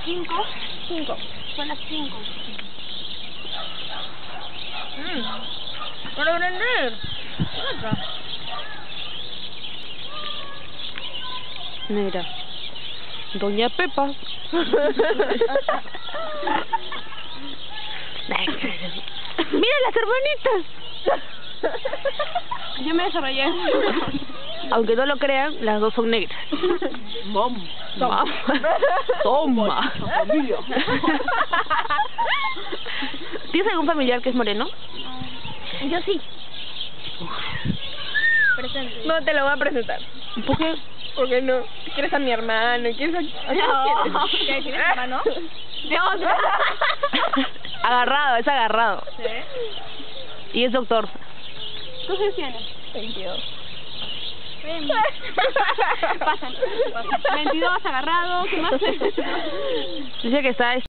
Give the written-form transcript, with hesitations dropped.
5. 5. Son las 5. Para aprender. Mira. Doña Pepa. Mira las hermanitas. Yo me desarrollé. Aunque no lo crean, las dos son negras. Mom. Toma. Familia. ¿Tienes algún familiar que es moreno? Yo sí. Presente. No te lo voy a presentar. ¿Por qué? Porque no. ¿Quieres a mi hermano? ¿Quieres a No. ¿Qué tienes, hermano? Dios. Agarrado, es agarrado. ¿Sí? Y es doctor. ¿Tú qué tienes? 22. Ven. Pasan. 22 agarrado. ¿Qué más? Dice que está